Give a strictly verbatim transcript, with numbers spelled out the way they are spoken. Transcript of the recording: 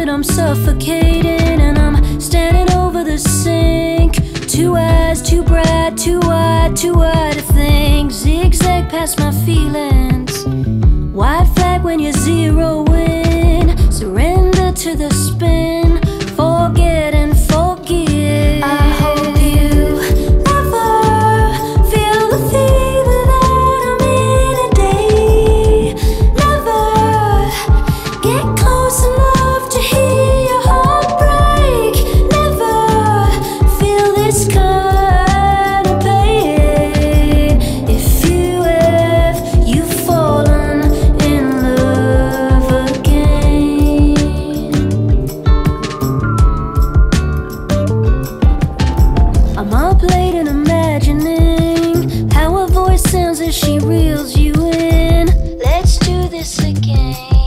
but I'm suffocating. And I'm standing over the sink, too eyes, too bright, too wide, too wide to think. Zigzag past my feelings, white flag when you zero in. Surrender to the spin, forget and forgive. I hope you never feel the feeling that I'm in today. Never get close enough to hear your heart break. Never feel this kind of pain. If you have, you've fallen in love again. I'm up late and imagining how her voice sounds as she reels you in. Let's do this again.